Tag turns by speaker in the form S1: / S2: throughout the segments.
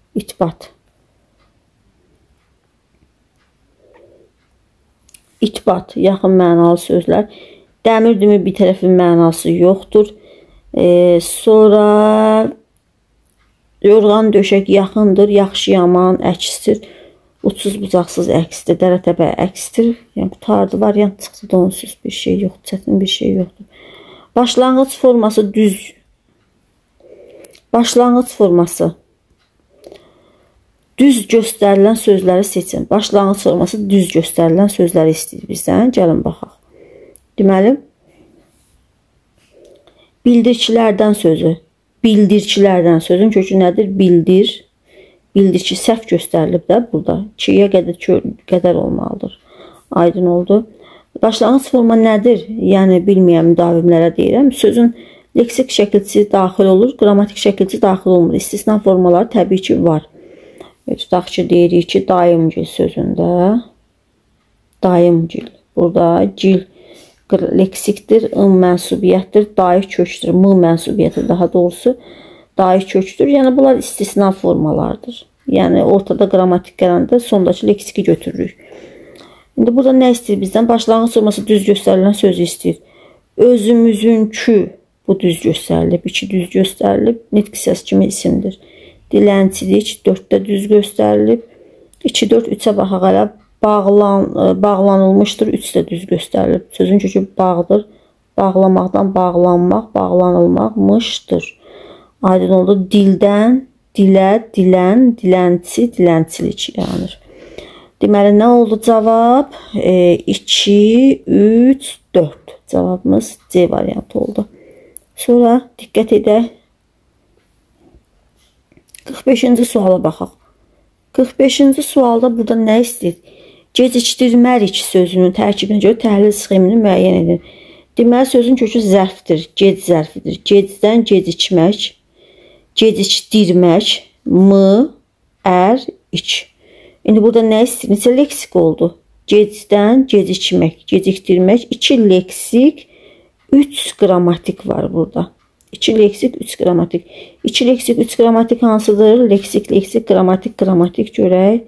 S1: İtbat. İtbat, yaxın mənalı sözlər. Dəmir dümür bir tərəfin mənası yoxdur. Sonra yorğan döşək yaxındır, yaxşı yaman əksdir. Uçsuz bucaqsız əksdir, dərə-təpə əksdir. Yəni qutardı, variant çıxdı, donsuz bir şey yoxdur, çətin bir şey yoxdur. Başlanğıc forması düz. Başlanğıc forması. Düz göstərilən sözləri seçin. Başlanğıc forması düz göstərilən sözləri istəyir bizdən. Gəlin baxaq. Deməli, bildirçilərdən sözü. Bildirçilərdən sözün kökü nədir? Bildir. Bildirçi səhv göstərilib də burada. 2-yə qədər olmalıdır. Aydın oldu. Başlanğıc forma nədir? Yəni bilməyən müdavimlərə deyirəm. Sözün leksik şəkilçisi daxil olur, qrammatik şəkilçisi daxil olmur. İstisna formaları təbii ki var. Tutaq ki, deyirik ki, daimgil sözündə. Daimgil. Burada gil leksikdir, ın mənsubiyyətdir, dair kökdür, mı mənsubiyyətdir daha doğrusu. Dair kökdür. Yəni bunlar istisna formalardır. Yəni ortada qrammatik gələndə sondakı leksiki götürürük. İndi burada nə istəyir bizdən? Başlanğıc forması düz göstərilən sözü istəyir. Özümüzünkü bu düz göstərilib, 2 düz göstərilib, nitq səs kimi isimdir. Dilənçilik 4-də düz göstərilib. 2, 4, 3-ə baxaq hələ. Bağlanılmışdır, 3-də düz göstərilib. Sözün kökü bağdır. Bağlamaqdan bağlanmaq, bağlanılmaqmışdır. Aydın oldu. Dildən, dilə, dilən, dilənçi, dilənçilik yaranır. Deməli, nə oldu cavab? 2, 3, 4. Cavabımız C variantı oldu. Sonra diqqət edək. 45-ci suala baxaq. 45-ci sualda burada nə istəyir? Gecikdirmərik sözünün tərkibinə görə təhlil sxemini müəyyən edin. Deməli, sözün kökü zərfdir, gec zərfidir. Gecdən gecikmək, gecikdirmək, mı, iç. İndi burada nə istəyir? Neçə leksik oldu? Gecdən gecikmək, gecikdirmək, 2 leksik, 3 qrammatik var burada. 2 leksik, 3 qrammatik. 2 leksik, 3 qrammatik hansıdır? Leksik, leksik, qrammatik, qrammatik görək.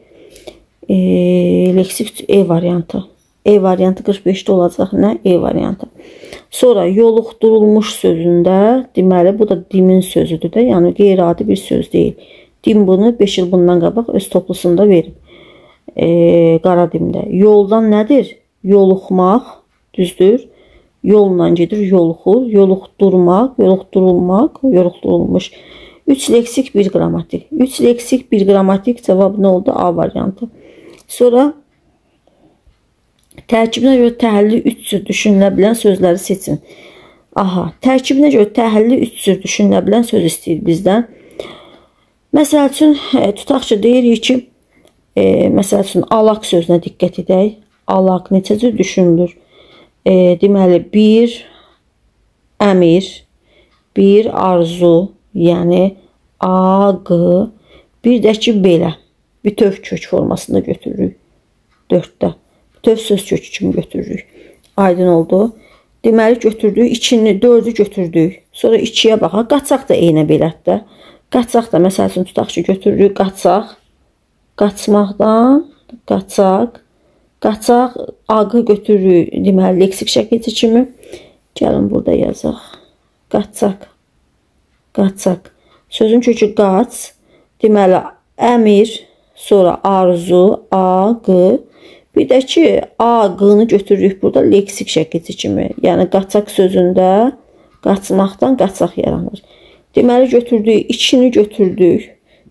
S1: Leksik E variantı. E variantı 45-də olacaq. Nə? E variantı. Sonra yoluxdurulmuş sözündə, deməli, bu da dimin sözüdür də. Yəni qeyri-adi bir söz deyil. Dim bunu 5 il bundan qabaq öz toplusunda verib. Qara dimdə. Yoldan nədir? Yoluxmaq, düzdür. Yolla gedir, yoluxur, yoluxdurmaq, yoluxdurulmaq, yoluxdurulmuş. 3 leksik, 1 qrammatik. 3 leksik, 1 qrammatik cavab nə oldu? A variantı. Sonra tərkibinə görə təhlili 3 cür düşünülə bilən sözləri seçin. Aha, tərkibinə görə təhlili 3 cür düşünülə bilən söz istəyir bizdən. Məsəl üçün, tutaq ki, deyirik ki, məsəl üçün, alaq sözünə diqqət edək. Alaq neçə cür düşünülür? Deməli, bir əmir, bir arzu, yəni aq, bir də ki, belə. Bütöv kök formasında götürürük. 4-də. Bütöv söz kökü kimi götürürük. Aydın oldu. Deməli, götürdük. 2-ni, 4-ü götürdük. Sonra 2-yə baxaq. Qaçaq da eynə belətdə. Qaçaq da, məsəl üçün, tutaq ki, götürürük. Qaçaq. Qaçmaqdan, qaçaq. Qaçaq, ağı götürürük, deməli, leksik şəkilçi kimi. Gəlin, burada yazaq. Qaçaq. Qaçaq. Sözün kökü qaç. Deməli, əmir, sonra arzu, ağı. Bir də ki, ağını götürürük burada leksik şəkilçi kimi. Yəni, qaçaq sözündə qaçmaqdan qaçaq yaranır. Deməli, götürdük, 2-ni götürdük.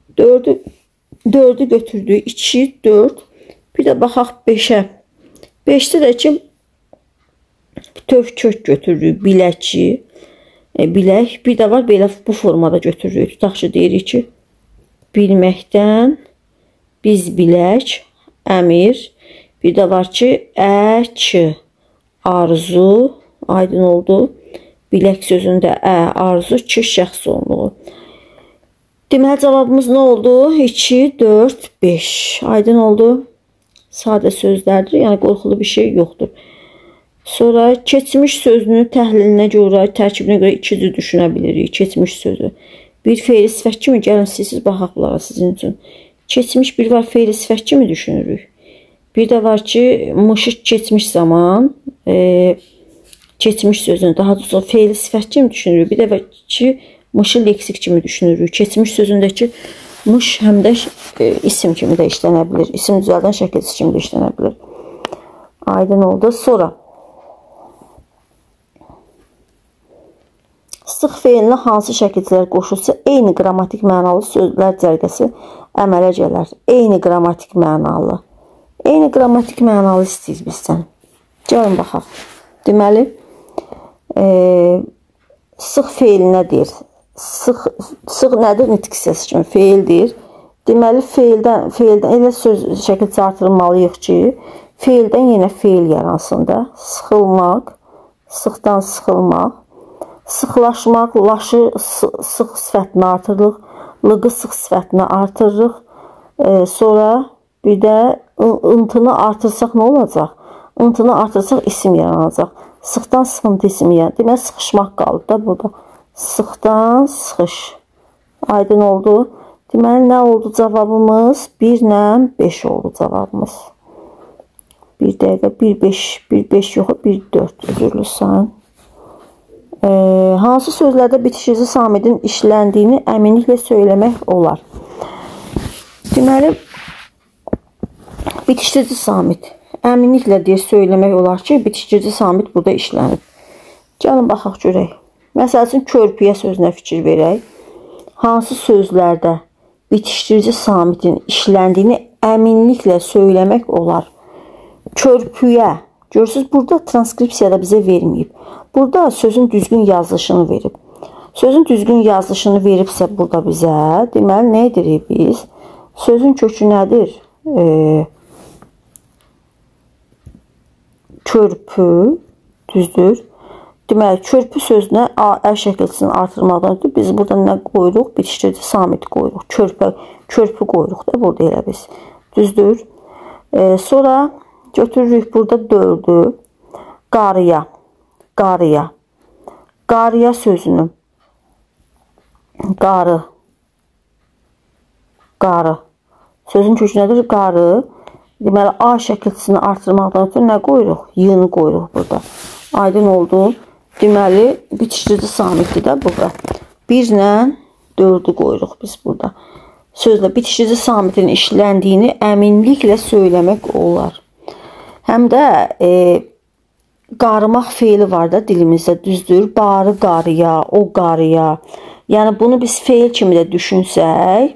S1: 4-ü götürdük. 2, 4. Bir də baxaq 5-ə. 5-də də ki, bütöv kök götürürük. Biləki, bilək. Bir də var, belə bu formada götürürük. Tutaq ki, deyirik ki, bilməkdən, biz bilək, əmir. Bir də var ki, arzu, aydın oldu. Bilək sözündə arzu, ki, şəxs olunluğu. Deməli, cavabımız nə oldu? 2, 4, 5. Aydın oldu. Sadə sözlərdir, yəni qorxulu bir şey yoxdur. Sonra keçmiş sözünün təhlilinə görə, tərkibinə görə 2 cür düşünə bilirik. Keçmiş sözü. Bir fe'li sifət kimi gəlin siz baxaq bunlara sizin üçün. Keçmiş bir var fe'li sifət kimi düşünürük. Bir də var ki, mışı keçmiş zaman keçmiş sözünü daha doğrusu fe'li sifət kimi düşünürük. Bir də var ki, mışı leksik kimi düşünürük. Keçmiş sözündəki mış həm də isim kimi də işlənə bilir. İsim düzəldən şəkilçisi kimi də işlənə bilir. Aydın oldu. Sonra sıx fe'linə hansı şəkilçilər qoşulsa eyni qrammatik mənalı sözlər cərgəsi əmələ gələr. Eyni qrammatik mənalı. Eyni qrammatik mənalı istəyir bizdən. Gəlin baxaq. Deməli, sıx fe'linə deyir. Sıx nədir? Nitq hissəsi kimi fe'ldir. Deməli, fe'ldən elə söz şəkilçisi artırmalıyıq ki, fe'ldən yenə fe'l yaransın da. Sıxılmaq, sıxdan sıxılmaq. Sıxlaşmaq, laşı sıx sifətinə artırırıq, lığı sıx sifətinə artırırıq. Sonra bir də ıntını artırsaq nə olacaq? Intını artırsaq isim yaranacaq. Sıxdan sıxıntı ismi yaranacaq. Deməli, sıxışmaq qaldı da burada. Sıxdan sıxış. Aydın oldu. Deməli, nə oldu cavabımız? 1 ilə 5 oldu cavabımız. 1 dəqiqə, 1-5 yox, 1-4 üzürlüsən. Hansı sözlərdə bitişici samidin işləndiyini əminliklə söyləmək olar? Deməli, bitişici samid. Əminliklə deyə söyləmək olar ki, bitişici samid burada işlənib. Gəlin, baxaq görək. Məsəl üçün, körpüyə sözünə fikir verək. Hansı sözlərdə bitişdirici samidin işləndiyini əminliklə söyləmək olar? Körpüyə. Görürsünüz, burada transkripsiyada bizə verməyib. Burada sözün düzgün yazılışını verib. Sözün düzgün yazılışını veribsə burada bizə, deməli, nə edirik biz? Sözün kökü nədir? Körpü, düzdür. Deməli, körpü sözünə ə şəkilçisini artırmaqdan ötürü biz burada nə qoyuruq? Bitişdirici samit qoyuruq. Körpü qoyuruq da burada elə biz. Düzdür. Sonra götürürük burada 4'ü. Qarıya. Qarıya. Qarıya sözünü. Qarı. Qarı. Sözün kökü nədir? Qarı. Deməli, A şəkilçisini artırmaqdan ötürü nə qoyuruq? Y-ni qoyuruq burada. Aydın oldu. Deməli, bitişdirici samitdir də burada. 1 ilə 4'ü qoyuruq biz burada. Sözlə bitişdirici samitin işləndiyini əminliklə söyləmək olar. Həm də qarımaq feili var da dilimizdə, düzdür. Barı qarıya, o qarıya. Yəni, bunu biz feil kimi də düşünsək,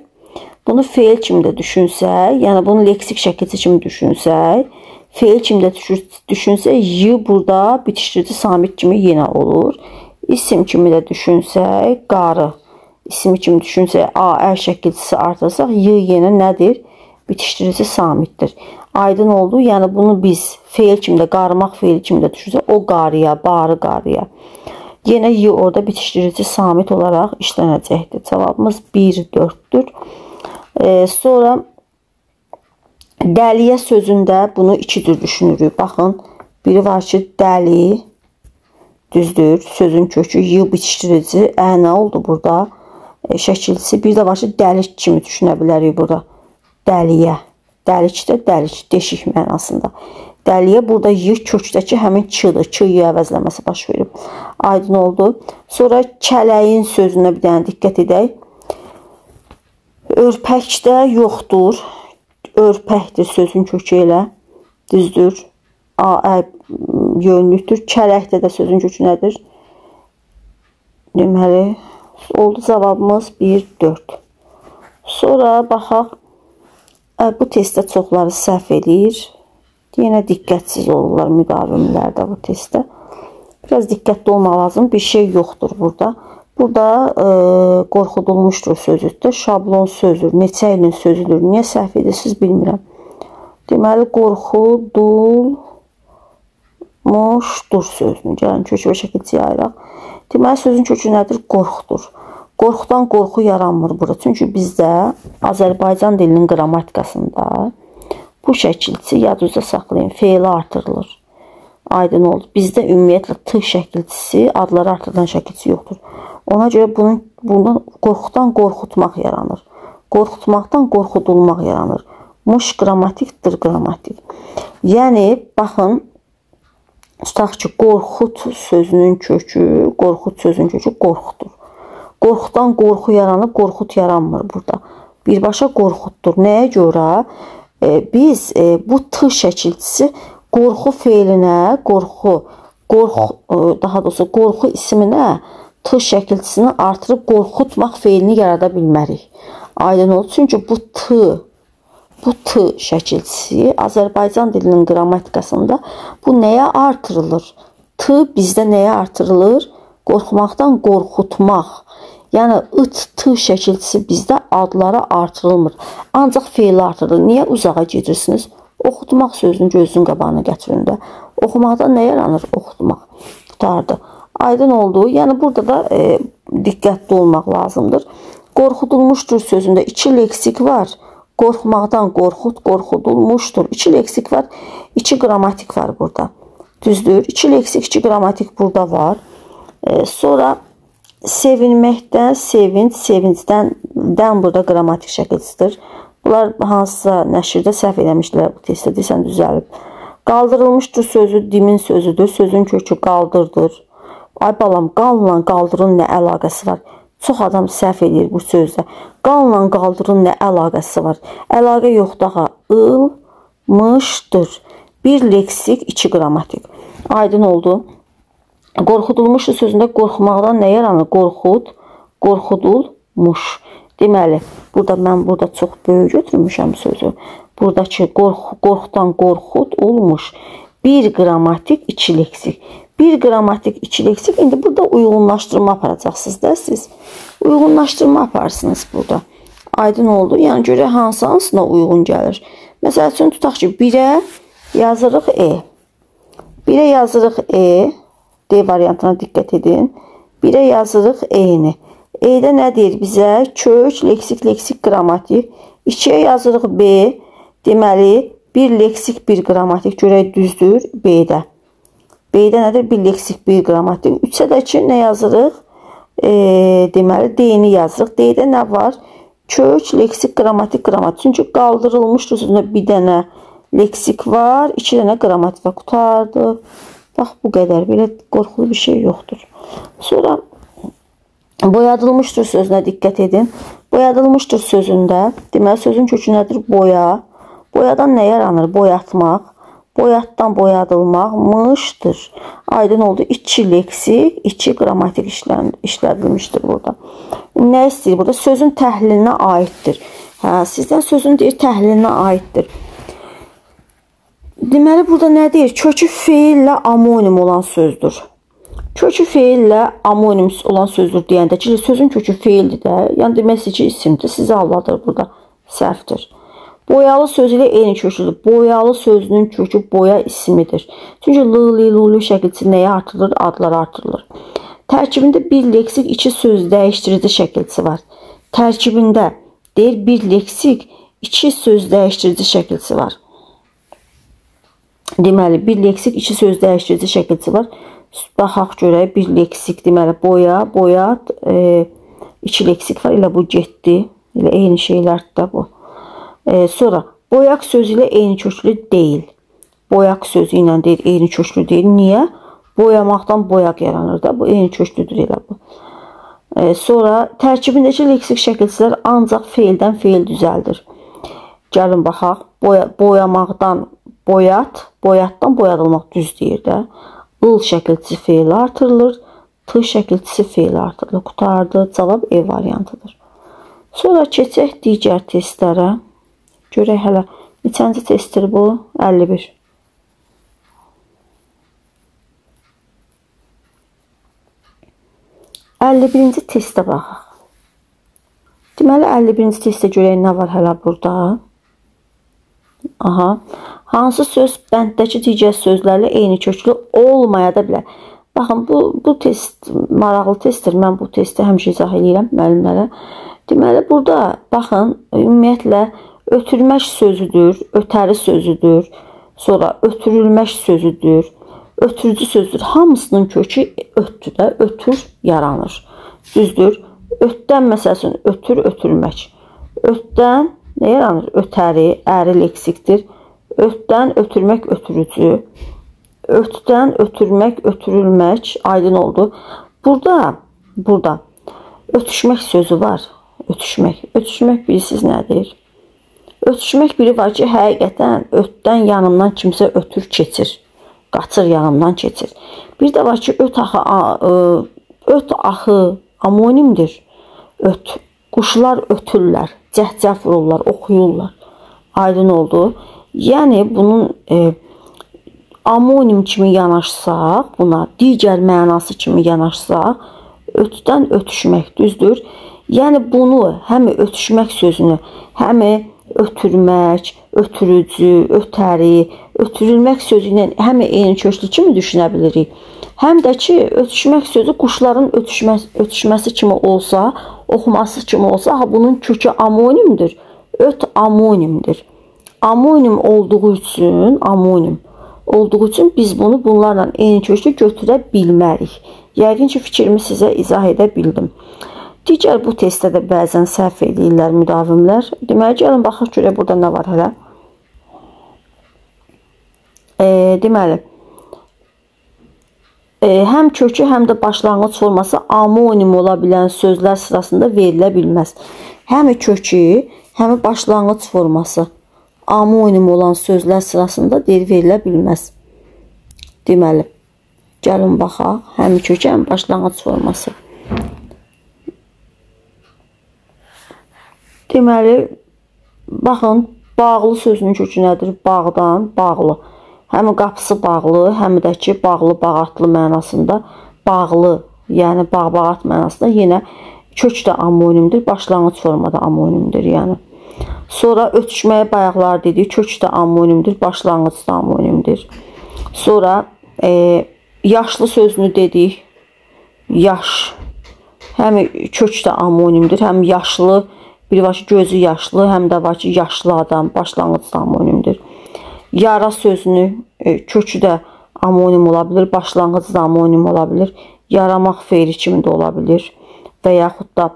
S1: yəni bunu leksik şəkilçi kimi düşünsək, feil kimi də düşünsək, y burada bitişdirici samit kimi yenə olur. İsim kimi də düşünsək, qarı. İsmi kimi düşünsək, A, Ə şəkilçisi artırsaq, y yenə nədir? Bitişdirici samitdir. Aydın oldu. Yəni, bunu biz feil kimi də, qarımaq feili kimi də düşünsək, o qarıya, barı qarıya. Yenə y orada bitişdirici samit olaraq işlənəcəkdir. Cavabımız 1-4'dür. Sonra dəliyə sözündə bunu 2 cür düşünürük. Baxın, biri var ki, dəli, düzdür, sözün kökü, y bitişdirici, ə nə oldu burada? Şəkilçisi. Bir də var ki, dəlik kimi düşünə bilərik burada. Dəliyə. Dəlik də dəlik, deşik mənasında. Dəliyə burada y kökdəki həmin ç-dır. Ç-yə əvəzləməsi baş verib. Aydın oldu. Sonra kələyin sözünə bir dənə diqqət edək. Örpəkdə yoxdur. Örpəkdir sözün kökü elə. Düzdür. A, yönlükdür. Kələkdə də sözün kökü nədir? Deməli, oldu cavabımız 1-4. Sonra baxaq. Bu testdə çoxları səhv edir. Yenə diqqətsiz olurlar müqavimlərdə bu testdə. Biraz diqqətli olmaq lazım. Bir şey yoxdur burada. Burada qorxudulmuşdur sözüdür. Şablon sözdür. Neçə ilin sözüdür. Niyə səhv edirsiniz bilmirəm. Deməli, qorxudulmuşdur sözünü. Gəlin, kökü və şəkilçiyə ayıraq. Deməli, sözün kökü nədir? Qorxudur. Qorxudan qorxu yaranmır burada. Çünki bizdə Azərbaycan dilinin qrammatikasında bu şəkilçi yadınızda saxlayın. Feili artırılır. Aydın oldu. Bizdə ümumiyyətlə t şəkilçisi, adları artırılan şəkilçi yoxdur. Ona görə bundan qorxudan qorxutmaq yaranır. Qorxutmaqdan qorxudulmaq yaranır. Muş qrammatikdir, qrammatik. Yəni, baxın, tutaq ki, qorxut sözünün kökü, qorxudur. Qorxudan qorxu yaranıb, qorxut yaranmır burada. Birbaşa qorxutdur. Nəyə görə? Biz bu t şəkilçisi qorxu feilinə, daha doğrusu qorxu isminə t şəkilçisini artırıb qorxutmaq feilini yarada bilmərik. Aydın oldu. Çünki bu t şəkilçisi Azərbaycan dilinin qrammatikasında bu nəyə artırılır? T bizdə nəyə artırılır? Qorxmaqdan qorxutmaq. Yəni, t şəkilçisi bizdə adlara artırılmır. Ancaq feili artırılır. Niyə uzağa gedirsiniz? Oxutmaq sözünün gözünün qabağına gətirin də. Oxumaqdan nə yaranır? Oxutmaq. Tutardı. Aydın oldu. Yəni, burada da diqqətli olmaq lazımdır. Qorxudulmuşdur sözündə 2 leksik var. Qorxmaqdan qorxut, qorxudulmuşdur. 2 leksik var, 2 qrammatik var burada. Düzdür. 2 leksik, 2 qrammatik burada var. Sonra sevinməkdən, sevincdən burada qrammatik şəkilçisidir. Bunlar hansısa nəşrdə səhv eləmişdilər bu testdə, deyəsən düzəlib. Qaldırılmışdır sözü dimin sözüdür. Sözün kökü qaldırdır. Ay balam, qanla qaldırın nə əlaqəsi var? Çox adam səhv edir bu sözdə. Qanla qaldırın nə əlaqəsi var? Əlaqə yox daha. Ilmışdır. 1 leksik, 2 qrammatik. Aydın oldu. Qorxudulmuşdur sözündə qorxmaqdan nə yaranır? Qorxudulmuş. Deməli, burada çox böyük götürmüşəm sözü. Buradakı qorxudan qorxud olmuş. 1 qrammatik, 2 leksik. 1 qrammatik, 2 leksik. İndi burada uyğunlaşdırma aparacaqsınız da siz. Uyğunlaşdırma aparsınız burada. Aydın oldu. Yəni, görək hansına uyğun gəlir. Məsəl üçün, tutaq ki, 1-ə yazırıq E. 1-ə yazırıq E. D variantına diqqət edin. 1-ə yazırıq E-ni. E-də nə deyir bizə? Kök, leksik, qrammatik. 2-yə yazırıq B. Deməli, 1 leksik, 1 qrammatik. Görək düzdür B-də. B-də nədir? 1 leksik, 1 qrammatik. 3-ə də ki, nə yazırıq? Deməli, D-ni yazırıq. D-də nə var? Kök, leksik, qrammatik. Çünki qaldırılmışdır sözündə bir dənə leksik var, 2 dənə qrammatik var. Qutardı. Bax, bu qədər. Belə qorxulu bir şey yoxdur. Sonra boyadılmışdır sözünə diqqət edin. Boyadılmışdır sözündə. Deməli, sözün kökü nədir? Boya. Boyadan nə yaranır? Boyatmaq. Boyatdan boyadılmaqmışdır. Aydın oldu. 2 leksik, 2 qrammatik işlədilmişdir burada. Nə istəyir burada? Sözün təhlilinə aiddir. Sizdən sözün deyir təhlilinə aiddir. Deməli, burada nə deyir? Kökü feillə amonim olan sözdür. Kökü feillə amonim olan sözdür deyəndə ki, sözün kökü feildir də. Yəni, demək ki, isimdir. Sizi aldadır burada. Səhvdir. Boyalı sözü ilə eyni köklüdür. Boyalı sözünün kökü boya ismidir. Çünki l-li-lu-lu şəkilçisi nəyə artırılır? Adlar artırılır. Tərkibində 1 leksik, 2 söz dəyişdirici şəkilçisi var. Tərkibində deyir 1 leksik, 2 söz dəyişdirici şəkilçisi var. Deməli, 1 leksik, 2 söz dəyişdirici şəkilçisi var. Baxaq görək, 1 leksik, deməli, boyat, 2 leksik var. Elə bu getdi. Elə eyni şeylərdir də bu. Sonra, boyaq sözü ilə eyni köklü deyil. Boyaq sözü ilə deyil, eyni köklü deyil. Niyə? Boyamaqdan boyaq yaranır da. Bu eyni köklüdür elə bu. Sonra, tərkibindəki leksik şəkilçilər ancaq feildən feil düzəldir. Gəlin, baxaq. Boyamaqdan boyat, boyatdan boyadılmaq düz deyir də. Il şəkilçisi feil artırılır. T şəkilçisi feil artırılır. Qutardı. Cavab E variantıdır. Sonra keçək digər testlərə. Görək hələ neçənci testdir bu? 51. Birinci testə baxaq. Deməli, 51-ci testə görək nə var hələ burada? Aha. Hansı söz bənddəki digər sözlərlə eyni köklü olmaya da bilər? Baxın, bu test maraqlı testdir. Mən bu testi həmişə izah edirəm müəllimlərə. Deməli, burada baxın, ümumiyyətlə ötürmək sözüdür, ötəri sözüdür, sonra ötürülmək sözüdür, ötürücü sözdür. Hamısının kökü ötdür də, ötür yaranır. Düzdür. Ötdən məsələn ötür, ötürmək. Ötdən nə yaranır? Ötəri, əri leksikdir. Ötdən ötürmək, ötürücü. Ötdən ötürmək, ötürülmək. Aydın oldu. Burada ötüşmək sözü var. Ötüşmək. Ötüşmək bilirsiniz nədir? Ötüşmək biri var ki, həqiqətən ötdən yanımdan kimsə ötür keçir. Qaçır yanımdan keçir. Bir də var ki, öt axı amonimdir. Öt. Quşlar ötürlər, cəhcəh vururlar, oxuyurlar. Aydın oldu. Yəni bunun amonim kimi yanaşsaq, buna digər mənası kimi yanaşsaq, ötdən ötüşmək düzdür. Yəni bunu həm ötüşmək sözünü, həm ötürmək, ötürücü, ötəri, ötürülmək sözü ilə həm eyni köklü kimi düşünə bilirik. Həm də ki, ötüşmək sözü quşların ötüşməsi kimi olsa, oxuması kimi olsa, bunun kökü amonimdir. Öt amonimdir. Amonim olduğu üçün biz bunu bunlarla eyni köklü götürə bilmərik. Yəqin ki, fikrimi sizə izah edə bildim. Digər bu testdə də bəzən səhv edirlər müdavimlər. Deməli, gəlin baxaq görək burada nə var hələ. Deməli, həm kökü, həm də başlanğıc forması amonim ola bilən sözlər sırasında verilə bilməz. Həm kökü, həm başlanğıc forması amonim olan sözlər sırasında verilə bilməz. Deməli, gəlin baxaq, həm kökü, həm başlanğıc forması. Deməli, baxın, bağlı sözünün kökü nədir? Bağdan, bağlı. Həm qapısı bağlı, həm də ki, bağlı, bağatlı mənasında bağlı, yəni bağ-bağat mənasında yenə kök də amonimdir, başlanğıc formada amonimdir, yəni. Sonra ötüşməyə bayaqlar dedik, kök də amonimdir, başlanğıc da amonimdir. Sonra yaşlı sözünü dedik, yaş. Həm kök də amonimdir, həm yaşlı, bir var ki, gözü yaşlı, həm də var ki, yaşlı adam, başlanğıc da amonimdir. Yara sözünü kökü də amonim ola bilir, başlanğıc da amonim ola bilir. Yaramaq feili kimi də ola bilir. Və yaxud da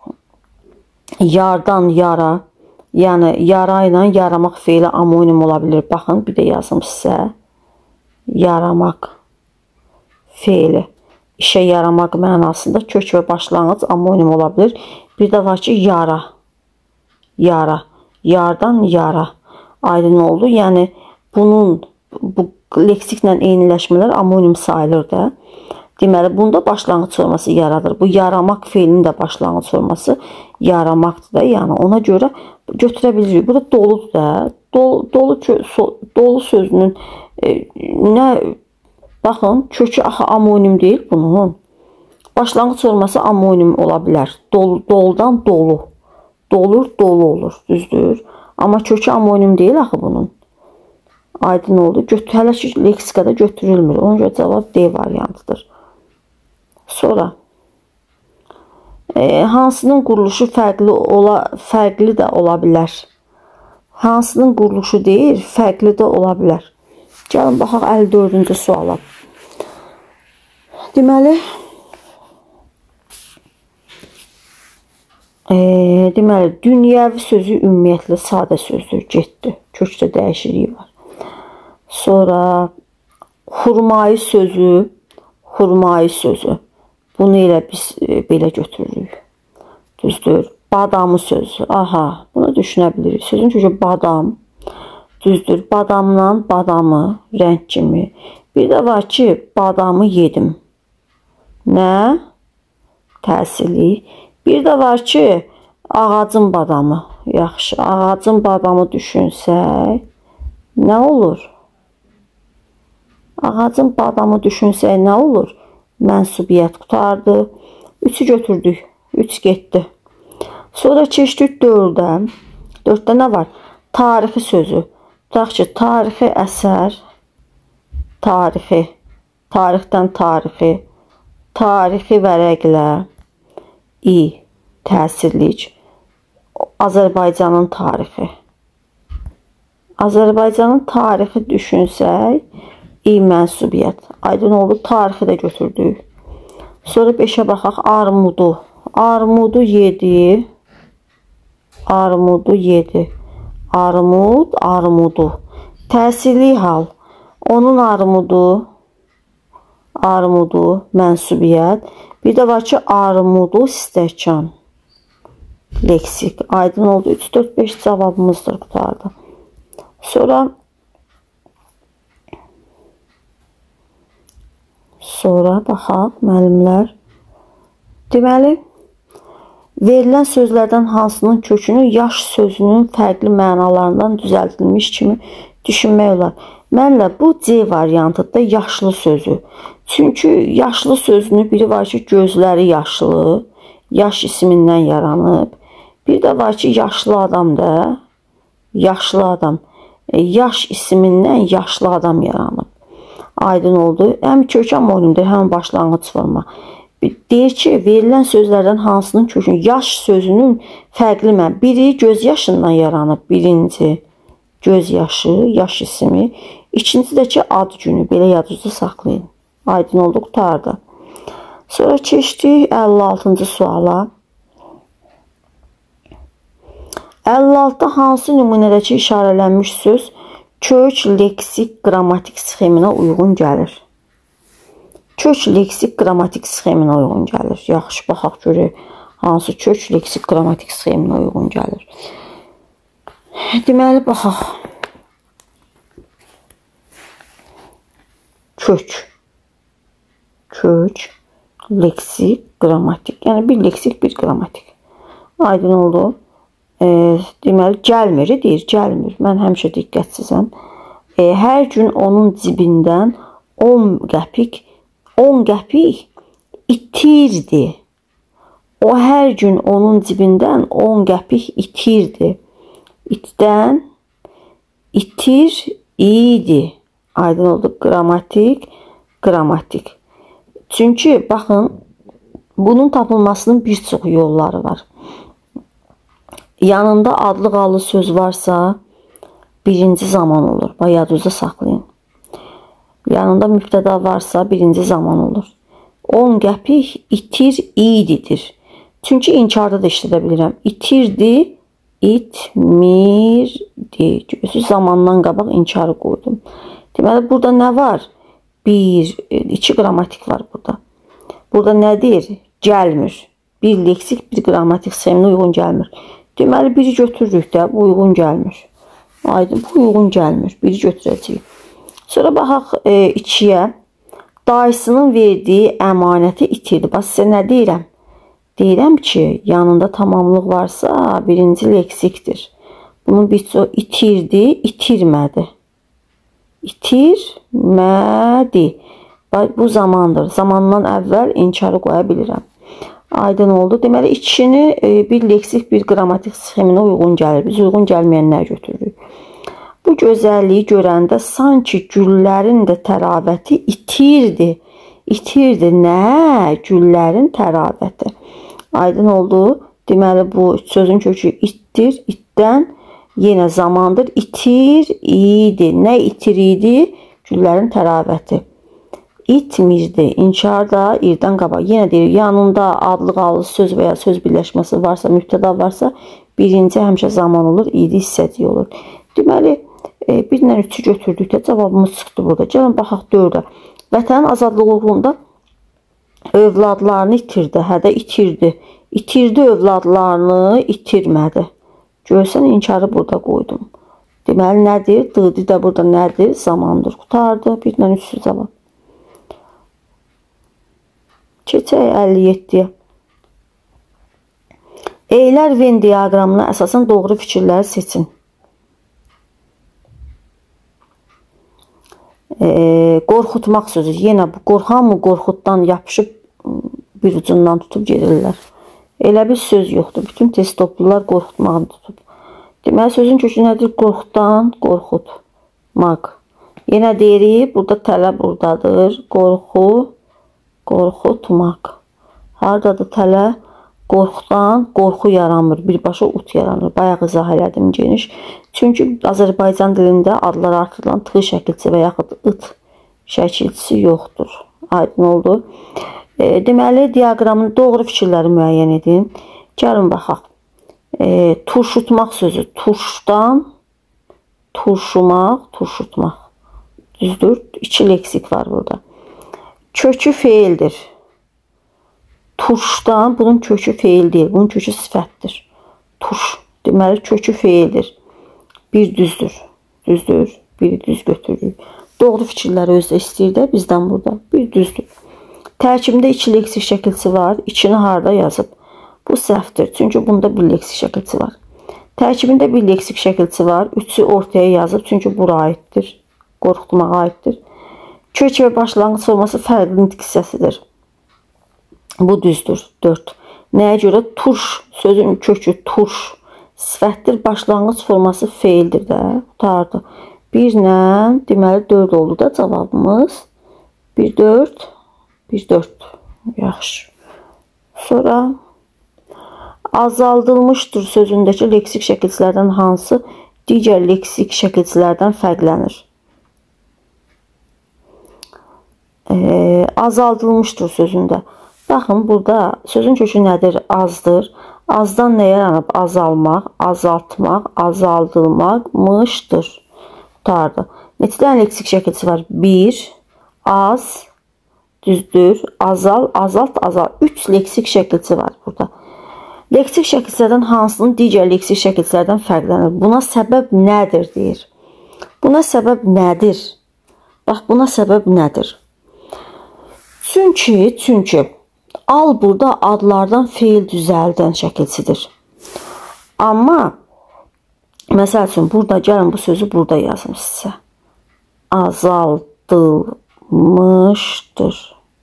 S1: yardan yara, yəni yara ilə yaramaq feili amonim ola bilir. Baxın, bir də yazım sizə. Yaramaq feili. İşə yaramaq mənasında kök və başlanğıc amonim ola bilir. Bir də var ki, yara. Yara. Yardan yara. Aydın oldu. Yəni, bunun bu leksiklə eyniləşmələr amonim sayılır da. Deməli, bunda başlanğıc forması yaradır. Bu yaramaq feilinin də başlanğıc forması yaramaqdır da. Yəni, ona görə götürə bilirik. Burada doludur da. Dolu sözünün nə? Baxın, kökü axı amonim deyil bunun. Başlanğıc forması amonim ola bilər. Doludan dolu. Dolur, dolu olur. Düzdür. Amma kökü amonim deyil axı bunun. Aydın oldu. Hələ ki, leksikada götürülmür. Ona görə cavab D variantıdır. Sonra hansının quruluşu fərqli də ola bilər? Hansının quruluşu deyil, fərqli də ola bilər. Gəlin baxaq 54-cü suala. Deməli, dünyəvi sözü ümumiyyətlə sadə sözdür, getdi. Kökdə dəyişikliyi var. Sonra xurmayı sözü. Bunu elə biz belə götürürük. Düzdür. Badamı sözü. Aha, bunu düşünə bilirik. Sözün kökü badam. Düzdür. Badamla badamı, rəng kimi. Bir də var ki, badamı yedim. Nə? Təsirli. Bir də var ki, ağacın badamı. Yaxşı, ağacın badamı düşünsək, nə olur? Ağacın badamı düşünsək, nə olur? Mənsubiyyət qutardı. 3'ü götürdük. 3 getdi. Sonra keçdik 4'ə. 4'də nə var? Tarixi sözü. Tutaq ki, tarixi əsər, tarixi, tarixdən tarixi, tarixi vərəqlə, təsirlik, Azərbaycanın tarixi. Azərbaycanın tarixi düşünsək, mənsubiyyət. Aydın oldu, tarixi də götürdük. Sonra 5'ə baxaq, armudu. Armudu yedi. Armudu yedi. Armud, armudu. Təsirli hal. Onun armudu. Armudu, mənsubiyyət. Bir də var ki, armudu stəkan. Leksik. Aydın oldu. 3, 4, 5 cavabımızdır qutarda. Sonra baxaq, müəllimlər. Deməli, verilən sözlərdən hansının kökünü yaş sözünün fərqli mənalarından düzəldilmiş kimi düşünmək olar. Mənlə bu C variantıdır da yaşlı sözü. Çünki yaşlı sözünü biri var ki, gözləri yaşlı, yaş ismindən yaranıb. Bir də var ki, yaşlı adam da, yaşlı adam, yaş ismindən yaşlı adam yaranıb. Aydın oldu. Həm kökən oyunumdur, həm başlanğıc forma. Deyir ki, verilən sözlərdən hansının kökünü, yaş sözünün fərqli mən. Biri göz yaşından yaranıb, birinci göz yaşı, yaş ismi. İkincisi də ki, ad günü, belə yadınızda saxlayın. Aydın oldu, qutarda. Sonra keçdik 56-cı suala. 56-da hansı nümunədəki işarələnmiş söz kök leksik qrammatik sxeminə uyğun gəlir? Kök leksik qrammatik sxeminə uyğun gəlir. Yaxşı, baxaq görək hansı kök leksik qrammatik sxeminə uyğun gəlir. Deməli, baxaq. Kök, leksik, qrammatik. Yəni, bir leksik, bir qrammatik. Aydın oldu. Deməli, gəlmir, deyir, gəlmir. Mən həmişə diqqətsizəm. Hər gün onun cibindən 10 qəpik itirdi. O hər gün onun cibindən 10 qəpik itirdi. İtdən itir idi. Aydın oldu. Qrammatik. Çünki baxın, bunun tapılmasının bir çox yolları var. Yanında adlı qallı söz varsa birinci zaman olur. Yadınızda saxlayın. Yanında mübtəda varsa birinci zaman olur. 10 qəpik itir ididir. Çünki inkarda da işlədə bilirəm. İtirdi, itmirdi. Görürsünüz, zamandan qabaq inkarı qoydum. Deməli, burada nə var? 2 qrammatik var burada. Burada nədir? Gəlmir. Bir leksik, bir qrammatik sxeminə uyğun gəlmir. Deməli, biri götürürük də, bu uyğun gəlmir. Aydın, bu uyğun gəlmir. Biri götürəcəyik. Sonra baxaq 2-yə. Dayısının verdiyi əmanəti itirdi. Bax, sizə nə deyirəm? Deyirəm ki, yanında tamamlıq varsa birinci leksikdir. Bunun bir çox itirdi, itirmədi. İtirmədi. Bu zamandır. Zamandan əvvəl inkarı qoya bilirəm. Aydın oldu. Deməli, ikisini bir leksik, bir qrammatik sxeminə uyğun gəlir. Biz uyğun gəlməyənlər götürürük. Bu gözəlliyi görəndə sanki güllərin də təravəti itirdi. İtirdi. Nə? Güllərin təravəti. Aydın oldu. Deməli, bu sözün kökü ittir. İtdən yenə zamandır. İtir idi. Nə itir idi? Güllərin təravəti. İtmirdi. İnkar da irdən qabaq. Yenə deyir, yanında adlı qallı söz və ya söz birləşməsi varsa, mübtəda varsa, birinci həmişə zaman olur, idi hissəciyi olur. Deməli, 1-dən 3-ü götürdükdə cavabımız çıxdı burada. Gəlin, baxaq 4-ə. Vətənin azadlığı uğrunda övladlarını itirdi. Hədə itirdi. İtirdi övladlarını, itirmədi. Görsən, inkarı burada qoydum. Deməli, nədir? Dıdı da burada nədir? Zamandır. Qutardı. 1-dən 3-ü cavab. Keçək 57-yə. Eylər Venn diaqramına əsasən doğru fikirləri seçin. Qorxutmaq sözü. Yenə bu qorxan mı qorxutdan yapışıb bir ucundan tutub gedirlər. Elə bir söz yoxdur. Bütün test toplular qorxutmağını tutub. Deməli, sözün kökü nədir? Qorxudan qorxutmaq. Yenə deyirik, burada tələ buradadır. Qorxutmaq. Haradadır tələ? Qorxudan qorxu yaranmır. Birbaşa ut yaranır. Bayaq izah elədim geniş. Çünki Azərbaycan dilində adlar artırılan tığ şəkilçisi və yaxud ıt şəkilçisi yoxdur. Aydın oldu. Deməli, diaqramın doğru fikirləri müəyyən edin. Gəlin baxaq. Turşutmaq sözü. Turşdan, turşumaq, turşutmaq. Düzdür? 2 leksik var burada. Kökü feildir. Turşdan, bunun kökü feil deyil. Bunun kökü sifətdir. Turş. Deməli, kökü feildir. Bir düzdür. Düzdür. Biri düz götürürük. Doğru fikirləri özdə istəyir də bizdən burada. Bir düzdür. Tərkibində 2 leksik şəkilçisi var. 2-ni harda yazıb? Bu səhvdir. Çünki bunda 1 leksik şəkilçisi var. Tərkibində 1 leksik şəkilçisi var. 3'ü ortaya yazıb. Çünki bura aiddir. Qorxutmağa aiddir. Kök və başlanğıc forması fərqli nitq hissəsidir. Bu düzdür. 4. Nəyə görə? Turş sözün kökü turş sifətdir. Başlanğıc forması feildir də. Qutardı. 1 ilə deməli 4 oldu da cavabımız. 1, 4. 1, 4. Yaxşı. Sonra azaldılmışdır sözündəki leksik şəkilçilərdən hansı digər leksik şəkilçilərdən fərqlənir? Azaldılmışdır sözündə. Baxın, burada sözün kökü nədir? Azdır. Azdan nə yaranıb? Azalmaq, azaltmaq, azaldılmaqmışdır. Qutardı. Neçə dənə leksik şəkilçisi var? 1, az, düzdür, azal, azalt, azal. 3 leksik şəkilçisi var burada. Leksik şəkilçilərdən hansının digər leksik şəkilçilərdən fərqlənir? Buna səbəb nədir deyir. Buna səbəb nədir? Bax, buna səbəb nədir? Çünki al burada adlardan feil düzəldən şəkilçidir. Amma məsəl üçün burada gəlin bu sözü burada yazım sizə. Azaldılmışdır.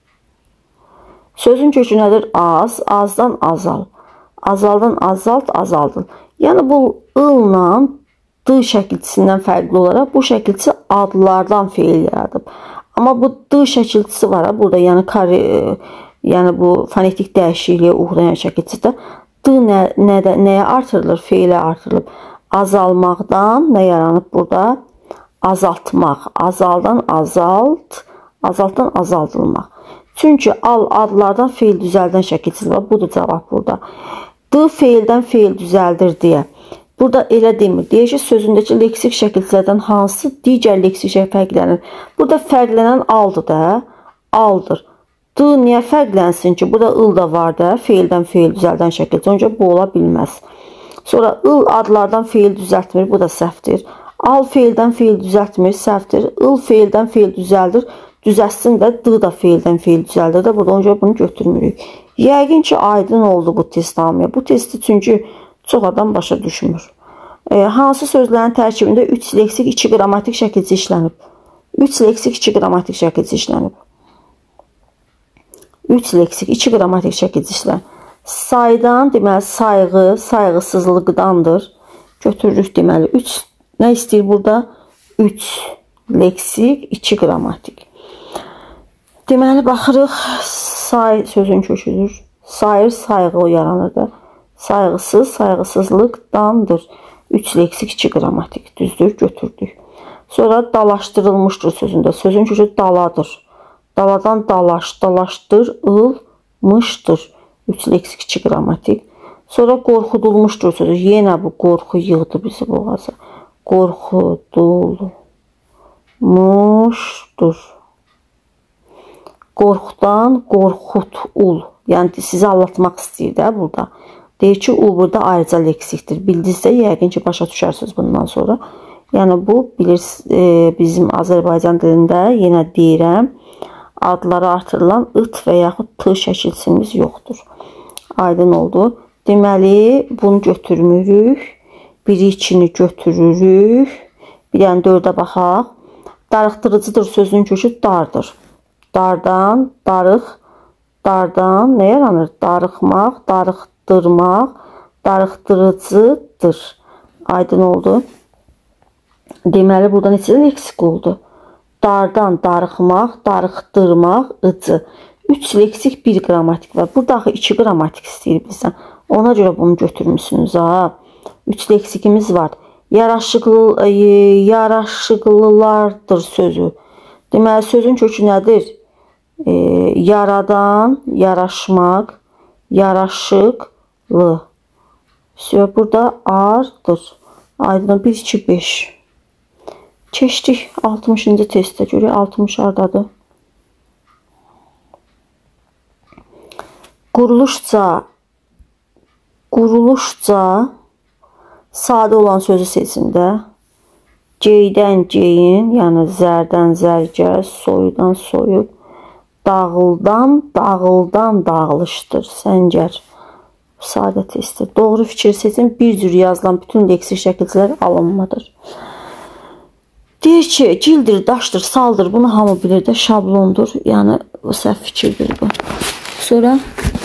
S1: Sözün kökü nədir? Az, azdan azal. Azaldan azalt, azaldıl. Yəni bu ılla d şəkilçisindən fərqli olaraq bu şəkilçi adlardan feil yaradıb. Amma bu d şəkilçisi var burada, yəni bu fonetik dəyişikliyə uğrayan şəkilçidə d nəyə artırılır? Feilə artırılıb. Azalmaqdan nə yaranıb burada? Azaltmaq. Azaldan azalt, azaltdan azaldılmaq. Çünki al adlardan feil düzəldən şəkilçisi var. Budur cavab burada. D feildən feil düzəldir deyə. Burada elə demir. Deyir ki, sözündəki leksik şəkilçilərdən hansı digər leksik şəkil fərqlənir? Burada fərqlənən aldır da. Aldır. D niyə fərqlənsin ki? Burada ıl da var da. Feildən feil düzəldən şəkilçi. Onca bu ola bilməz. Sonra ıl adlardan feil düzəltmir. Bu da səhvdir. Al feildən feil düzəltmir. Səhvdir. Il feildən feil düzəldir. Düzəltsin də d da feildən feil düzəldir də. Burada onca bunu götürmürük. Yəqin ki, aydın oldu bu test hamıya. Bu testi çünki çox adam başa düşmür. Hansı sözlərin tərkibində 3 leksik 2 qrammatik şəkilçi işlənib? 3 leksik 2 qrammatik şəkilçi işlənib. 3 leksik 2 qrammatik şəkilçi işlənib. Saydan deməli sayğı, sayğısızlıqdandır. Götürürük deməli 3. Nə istəyir burada? 3 leksik 2 qrammatik. Deməli baxırıq, say sözün köküdür. Sayır, sayğı yaranır da. Sayğısız, sayğısızlıqdandır. 3 leksik 2 qrammatik. Düzdür, götürdük. Sonra dalaşdırılmışdır sözündə. Sözün kökü daladır. Daladan dalaş, dalaşdır, ılmışdır. 3 leksik 2 qrammatik. Sonra qorxudulmuşdur sözü. Yenə bu qorxu yığdı bizi boğaza. Qorxudulmuşdur. Qorxudan qorxut, ul. Yəni sizi anlatmaq istəyir də burada. Deyir ki, ul burada ayrıca leksikdir. Bildinizsə, yəqin ki, başa düşərsiniz bundan sonra. Yəni bu, bizim Azərbaycan dilində yenə deyirəm, adları artırılan ıt və yaxud t şəkilçimiz yoxdur. Aydın oldu. Deməli, bunu götürmürük. 1-2-ni götürürük. Bir dənə 4-ə baxaq. Darıxdırıcıdır sözün kökü dardır. Dardan, darıq, dardan nə yaranır? Darıxmaq, darıxdırmaq, darıxdırıcıdır. Aydın oldu. Deməli, burada neçə leksik oldu? Dardan, darıxmaq, darıxdırmaq, ıcı. 3 leksik 1 qrammatik var. Burada axı 2 qrammatik istəyir bizdən. Ona görə bunu götürmüşsünüz. 3 leksikimiz var. Yaraşıqlılardır sözü. Deməli, sözün kökü nədir? Yaradan, yaraşmaq, yaraşıqlı. Burada ardır. Aydın 1, 2, 5. Keçdik 60-cı testə görə. 60 hardadır? Quruluşca sadə olan sözü seçin də. Geydən geyin, yəni zərdən zərgər, soyudan soyuq, dağıldan dağılışdır, səngər. Sadə testdir. Doğru fikir seçin. Bir cür yazılan bütün leksik şəkilcilər alınmadır. Deyir ki, cildir, daşdır, saldır. Bunu hamı bilir də, şablondur. Yəni, səhv fikirdir bu. Sonra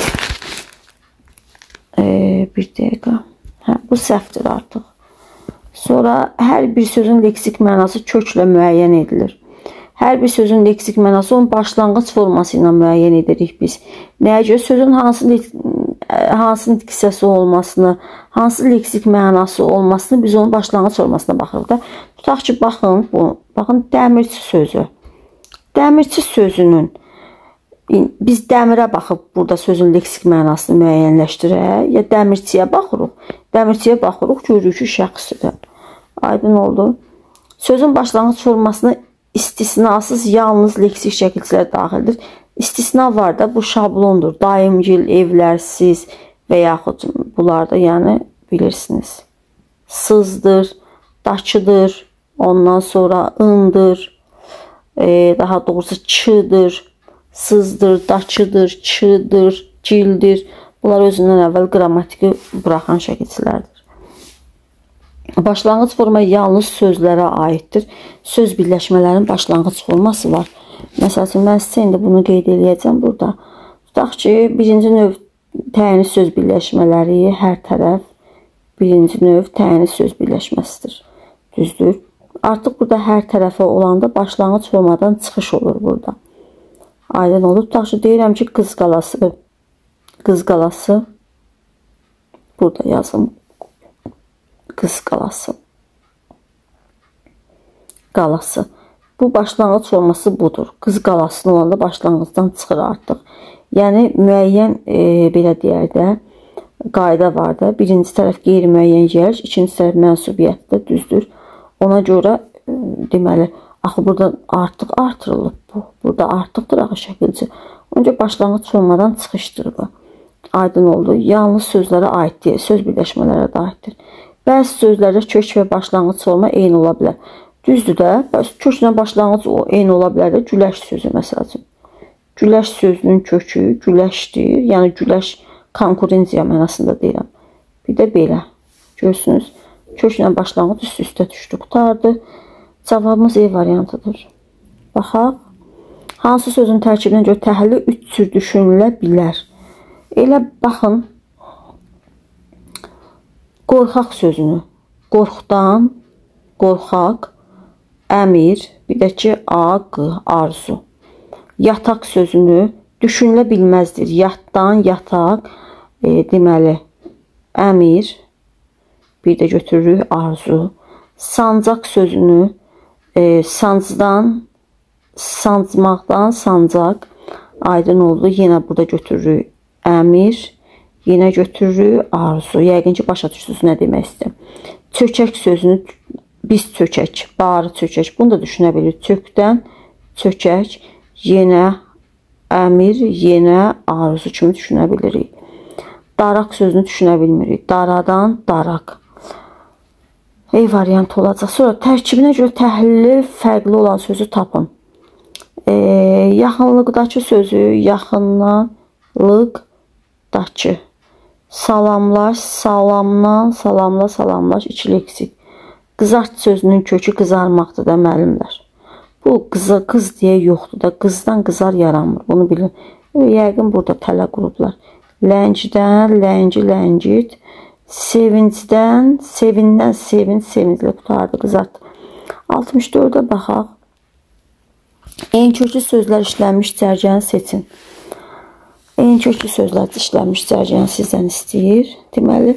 S1: bir dəqiqə. Bu səhvdir artıq. Sonra hər bir sözün leksik mənası köklə müəyyən edilir. Hər bir sözün leksik mənası onun başlanğıc forması ilə müəyyən edirik biz. Nəyə görə? Sözün hansı diksiyası olmasını, hansı leksik mənası olmasını biz onun başlanğıc formasına baxırıq da. Tutaq ki, baxın, dəmirçi sözü. Dəmirçi sözünün, biz dəmirə baxıb burada sözün leksik mənasını müəyyənləşdirək, ya dəmirçiyə baxırıq. Dəmirçiyə baxırıq, görürük ki, şəxsidir. Aydın oldu. Sözün başlanğıc formasına istisnasız yalnız leksik şəkilcilər daxildir. İstisna var da, bu şablondur. Daimgil, evlərsiz və yaxud bunlarda, yəni bilirsiniz. Sızdır, daçıdır, ondan sonra ındır, daha doğrusu çıdır, sızdır, daçıdır, çıdır, cildir. Bunlar özündən əvvəl qrammatiki buraxan şəkilçilərdir. Başlanğıc forma yalnız sözlərə aiddir. Söz birləşmələrin başlanğıc forması var. Məsəl üçün, mən sizə indi bunu qeyd edəcəm burada. Tutaq ki, birinci növ təyini söz birləşmələri, hər tərəf birinci növ təyini söz birləşməsidir. Düzdür. Artıq burada hər tərəfə olanda başlanğıc formadan çıxış olur burada. Aydın olur. Tutaq ki, deyirəm ki, qız qalası. Qız qalası. Burada yazım. Qız qalası. Qalası. Bu başlanğıc forması budur. Qız qalasının olanda başlanğıcdan çıxır artıq. Yəni, müəyyən, belə deyər də, qayda var da. Birinci tərəf qeyri-müəyyən yer, ikinci tərəf mənsubiyyətdir, düzdür. Ona görə, deməli, axı burada artıq artırılıb bu. Burada artıqdır axı şəkilci. Önce başlanğıc formadan çıxışdır bu. Aydın oldu. Yalnız sözlərə aid deyil, söz birləşmələrə də aiddir. Bəzi sözlərdə kök və başlanğıc forma eyni ola bilər. Düzdür də, köklə başlanğıc eyni ola bilər də, güləş sözü məsəl üçün. Güləş sözünün kökü güləşdir, yəni güləş konkurensiya mənasında deyirəm. Bir də belə, görürsünüz, köklə başlanğıc üst-üstə düşdü, qutardı. Cavabımız E variantıdır. Baxaq, hansı sözün tərkibinə görə təhlili 3 cür düşünülə bilər? Elə baxın, qorxaq sözünü, qorxdan, qorxaq, əmir, bir də ki, arzu. Yataq sözünü düşünülə bilməzdir. Yatdan, yataq, deməli, əmir, bir də götürürük arzu. Sancaq sözünü sancdan, sancmaqdan, sancaq, aydın oldu. Yenə burada götürürük əmir, yenə götürürük arzu. Yəqin ki, başa düşdünüz nə demək istəyirəm. Çökək sözünü biz çökək, barı çökək. Bunu da düşünə bilirik. Çökdən, çökək, yenə əmir, yenə arzu kimi düşünə bilirik. Daraq sözünü düşünə bilmirik. Daradan, daraq. E variant olacaq. Sonra tərkibinə görə təhlili fərqli olan sözü tapın. Yaxınlıqdakı sözü, yaxınlıqdakı. Salamlaş, salamdan, salamla, salamlaş, iki leksik. Qızart sözünün kökü qızarmaqdır da müəllimlər. Bu qız deyə yoxdur da, qızdan qızar yaranmır. Bunu bilin. Yəqin burada tələ qurublar. Ləngdən, ləngi, ləngit. Sevincdən, sevindən, sevinc, sevinclə qutardı, qızart. 64-də baxaq. En köklü sözlər işlənmiş cərgəni seçin. En köklü sözlər işlənmiş cərgəni sizdən istəyir. Deməli,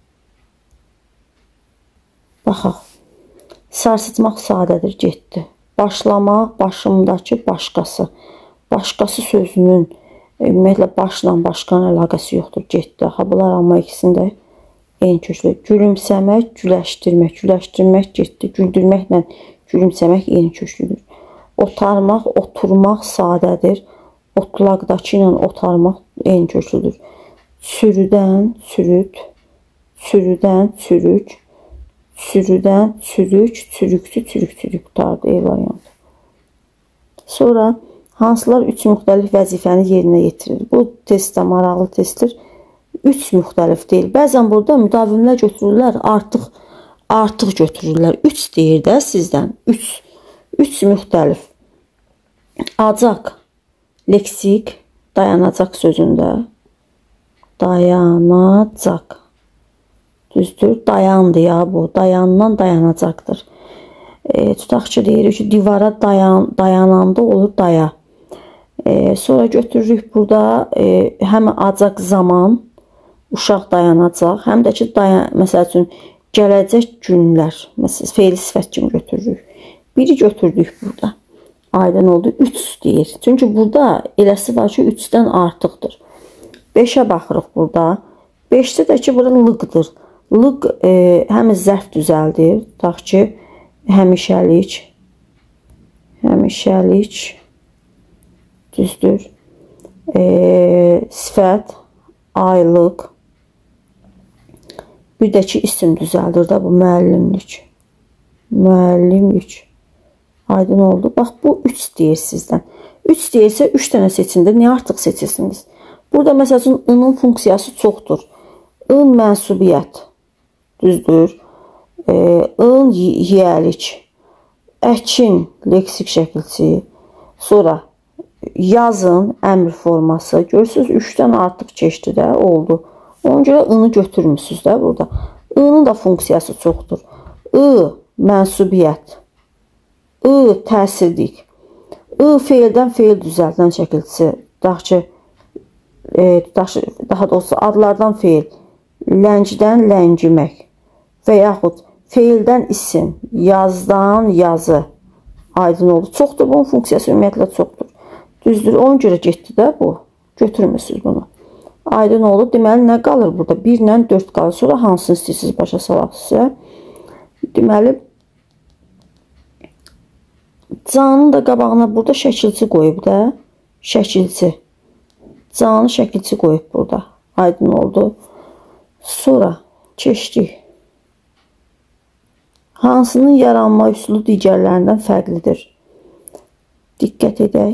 S1: baxaq. Sarsıtmaq sadədir, getdi. Başlamaq, başımdakı başqası. Başqası sözünün ümumiyyətlə başla başqanın əlaqəsi yoxdur. Getdi. Ha, bunlar amma ikisində eyni köklü. Gülümsəmək, güləşdirmək. Güləşdirmək getdi. Güldürməklə gülümsəmək eyni köklüdür. Otarmaq, oturmaq sadədir. Otlaqdakı ilə otarmaq eyni köklüdür. Sürüdən, sürüd. Sürüdən, sürük. Sürüdən, sürük. Sürüktü, çürük qutardı. E variantı. Sonra hansılar 3 müxtəlif vəzifəni yerinə yetirir? Bu testdə maraqlı testdir. 3 müxtəlif deyil. Bəzən burada müdavimlər götürürlər, artıq götürürlər. 3 deyir də sizdən. 3 müxtəlif. Acaq, leksik, dayanacaq sözündə. Dayanacaq. Düzdür, dayandı ya bu. Dayandan dayanacaqdır. Tutaq ki, deyirik ki, divara dayananda olur daya. Sonra götürürük burada həm acaq zaman, uşaq dayanacaq, həm də ki, məsəl üçün, gələcək günlər, məsələn, fe'li sifət kimi götürürük. Biri götürdük burada. Aydın oldu, 3 deyir. Çünki burada eləsi var ki, 3-dən artıqdır. 5'ə baxırıq burada. 5'də də ki, burada lıqdır. Lıq həm zərf düzəldir. Tutaq ki, həmişəlik. Həmişəlik. Düzdür. Sifət, aylıq. Bir də ki, isim düzəldir də bu müəllimlik. Müəllimlik. Aydın oldu. Bax, bu 3 deyir sizdən. 3 deyirsə 3 dənə seçində. Niyə artıq seçirsiniz? Burada məsəl üçün ının funksiyası çoxdur. In mənsubiyyət. Düzdür. In yiyəlik. Əkin leksik şəkilçi. Sonra yazın əmr forması. Görürsünüz 3-dən artıq keçdi də oldu. Ona görə ını götürmüsünüz də burada. I'nın da funksiyası çoxdur. I mənsubiyyət. I təsirlik. I feildən feil düzəldən şəkilçisi. Daha doğrusu adlardan feil. Ləngdən ləngimək. Və yaxud feildən isim. Yazdan yazı. Aydın oldu. Çoxdur. Bunun funksiyası ümumiyyətlə çoxdur. Düzdür. Ona görə getdi də bu. Götürmüsünüz bunu. Aydın oldu. Deməli, nə qalır burada? 1 ilə 4 qalır. Sonra hansını istəyirsiniz başa salaq sizə? Deməli, canın da qabağına burada şəkilçi qoyub da. Şəkilçi. Canı şəkilçi qoyub burada. Aydın oldu. Sonra keçdik. Hansının yaranma üsulu digərlərindən fərqlidir? Diqqət edək.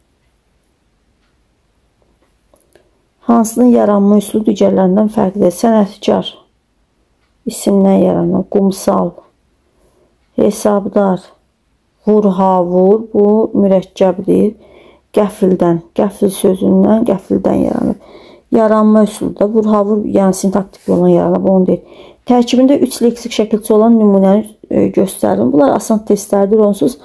S1: Hansının yaranma üsulu digərlərindən fərqlidir? Sənətkar. İsimdən yaranır. Qumsal. Hesabdar. Vur-havur. Bu mürəkkəbdir. Qəfildən. Qəfil sözündən qəfildən yaranır. Yaranma üsulu da vur-havur, yəni sintaktik yolla yaranır. Onu deyil. Tərkibində 3 leksik şəkilçi olan nümunəni göstərin. Bunlar asan testlərdir. Onsuz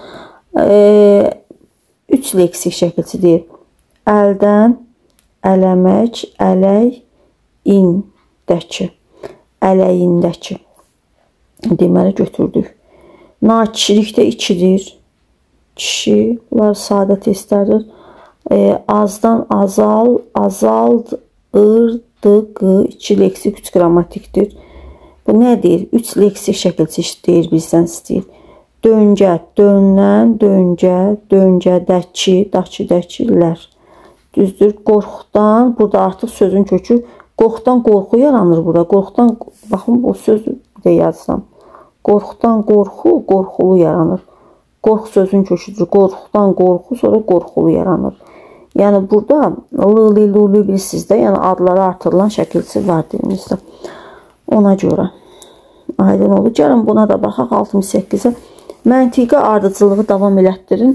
S1: 3 leksik şəkilçi deyil. Əldən, ələmək, ələk, indəki. Ələyindəki. Deməli götürdük. Nakişilikdə 2'dir. Kişi. Bunlar sadə testlərdir. Azdan azal, azald, ırdı, qı. 2 leksik, 3 qrammatikdir. Bu nə deyir? 3 leksik şəkilçi deyir, bizdən istəyir. Döngə, dönən, döngə, döngədəki, dakidəkilər. Düzdür. Qorxudan, burada artıq sözün kökü, qorxudan qorxu yaranır burada. Qorxudan, baxın bu sözü də yazsam. Qorxudan qorxu, qorxulu yaranır. Qorxu sözün köküdür. Qorxudan qorxu, sonra qorxulu yaranır. Yəni burada lı bilirsiniz də, yəni adları artırılan şəkilçi var dilimizdə. Ona görə. Aydın oldu. Gəlin buna da baxaq 68-ə. Məntiqi ardıcılığı davam elətdirin.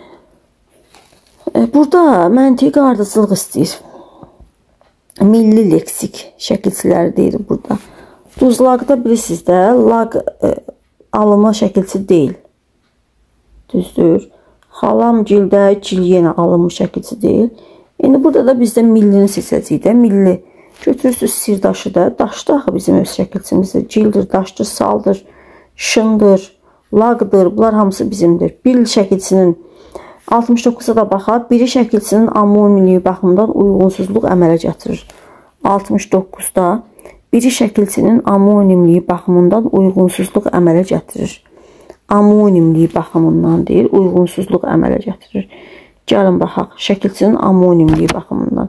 S1: Burada məntiqi ardıcılıq istəyir. Milli leksik şəkilçiləri deyir burada. Duzlaqda bilirsiniz də, lag alınma şəkilçi deyil. Düzdür. Xalam gildə gil yenə alınmış şəkilçi deyil. Yəni burada da bizdə millini seçəcəyik də. Milli. Götürürsünüz sirdaşı da. Daşdır axı bizim öz şəkilçimizdir. Cildir, daşdır, saldır, şındır, laqdır. Bunlar hamısı bizimdir. Bil şəkilçisinin 69-a da baxaq. Biri şəkilçisinin ammonimliyi baxımından uyğunsuzluq əmələ gətirir. 69-da biri şəkilçisinin ammonimliyi baxımından uyğunsuzluq əmələ gətirir. Ammonimliyi baxımından deyil, uyğunsuzluq əmələ gətirir. Gəlin baxaq, şəkilçisinin ammonimliyi baxımından.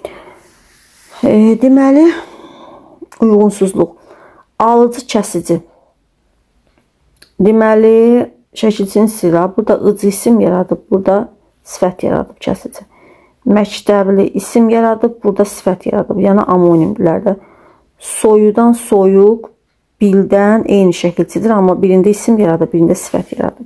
S1: Deməli, uyğunsuzluq. Alıcı kəsici. Deməli, şəkilçinin sıra, burada ıcı isim yaradıb, burada sifət yaradıb kəsici. Məktəbli isim yaradıb, burada sifət yaradıb. Yəni, ammonimlərdə. Soyudan soyuq, bildən eyni şəkilçidir, amma birində isim yaradıb, birində sifət yaradıb.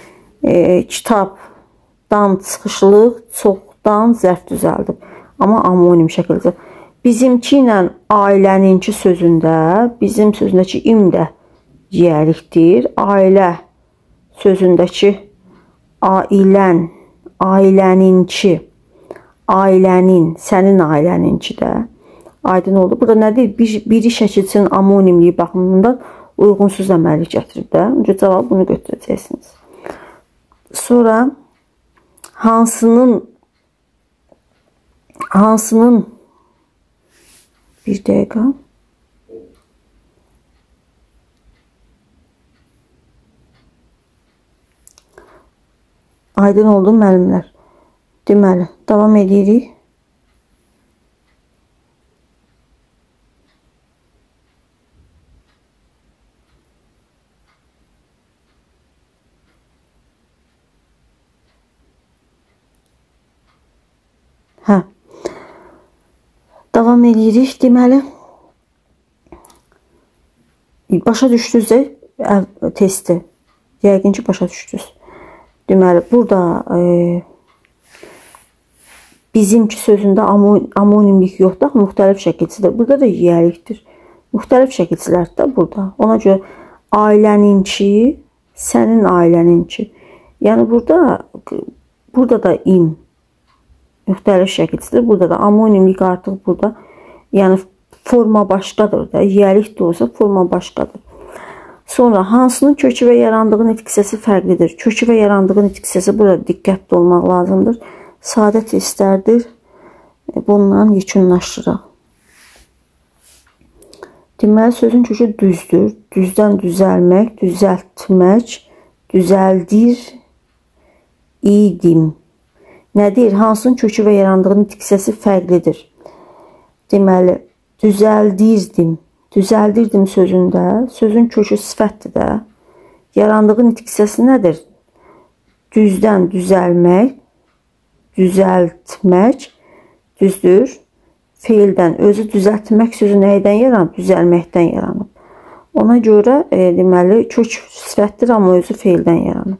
S1: Kitabdan çıxışlıq, çoxdan zərf düzəldib. Amma ammonim şəkilçi. Bizimki ilə ailəninki sözündə, bizim sözündəki im də yiyəlikdir. Ailə sözündəki ailən, ailəninki, ailənin, sənin ailəninki də aydın oldu. Burada nədir? Biri şəkilçinin ammonimliyi baxımından uyğunsuz əməli gətirib də. Öncə cavab bunu götürəcəksiniz. Sonra hansının bir dəqiqə. Aydın oldu müəllimlər. Deməli, davam edirik. Davam edirik. Deməli, başa düşdünüz testi. Yəqin ki, başa düşdünüz. Deməli, burada bizimki sözündə ammonimlik yoxdur, müxtəlif şəkilçidir. Burada da yiyəlikdir. Müxtəlif şəkilçilərdir də burada. Ona görə ailəninki, sənin ailəninki. Yəni, burada da im müxtəlif şəkilçidir. Burada da ammonimlik artıq burada. Yəni, forma başqadır da. Yiyəlik də olsa forma başqadır. Sonra, hansının kökü və yarandığı nitq hissəsi fərqlidir? Kökü və yarandığı nitq hissəsi burada diqqətli olmaq lazımdır. Sadə testlərdir. Bununla yekunlaşdıraq. Deməli, sözün kökü düzdür. Düzdən düzəlmək, düzəltmək, düzəldir, idim. Nədir? Hansının kökü və yarandığı nitq hissəsi fərqlidir? Deməli, düzəldirdim. Düzəldirdim sözündə, sözün kökü sifətdir də. Yarandığı nitq hissəsi nədir? Düzdən düzəlmək, düzəltmək, düzdür. Feildən, özü düzəltmək sözü nəydən yaranıb? Düzəlməkdən yaranıb. Ona görə, deməli, kök sifətdir, amma özü feildən yaranıb.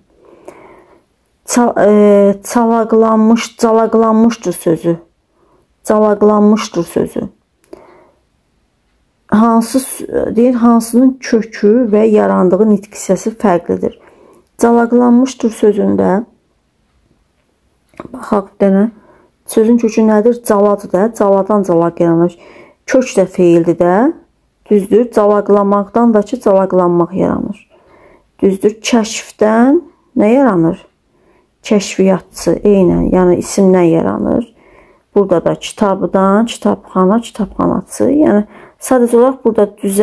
S1: Calaqlanmışdır sözü. Calaqlanmışdır sözü. Hansının kökü və yarandığı nitq hissəsi fərqlidir. Calaqlanmışdır sözündə, baxaq bir dənə, sözün kökü nədir? Caladır da, caladan calaq yaranır. Kök də feildir də, düzdür. Calaqlamaqdan da ki, calaqlanmaq yaranır. Düzdür. Kəşfdən nə yaranır? Kəşfiyyatçı, eynən, yəni isimdən yaranır. Burada da kitabdan, kitabxana, kitabxanaçı, yəni sadəcə olaraq burada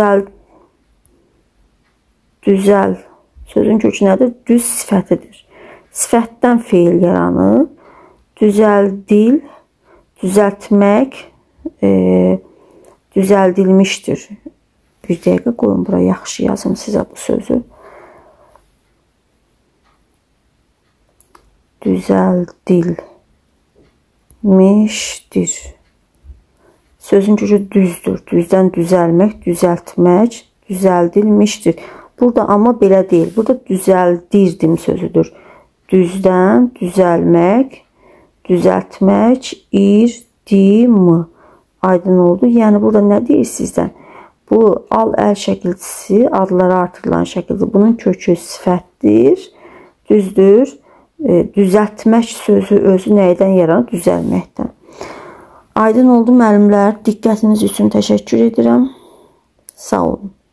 S1: düzəl sözün kökü nədir? Düz sifətidir. Sifətdən feil yaranır. Düzəldil, düzəltmək, düzəldilmişdir. Bir dəqiqə qoyun, bura yaxşı yazım sizə bu sözü. Düzəldilmişdir. Sözün kökü düzdür. Düzdən düzəlmək, düzəltmək, düzəldilmişdir. Burada amma belə deyil. Burada düzəldirdim sözüdür. Düzdən düzəlmək, düzəltmək, irdim. Aydın oldu. Yəni, burada nə deyir sizdən? Bu, al-əl şəkilçisi, adlara artırılan şəkildir. Bunun kökü sifətdir. Düzdür. Düzəltmək sözü özü nəydən yaranır? Düzəlməkdən. Aydın oldu müəllimlər. Diqqətiniz üçün təşəkkür edirəm. Sağ olun.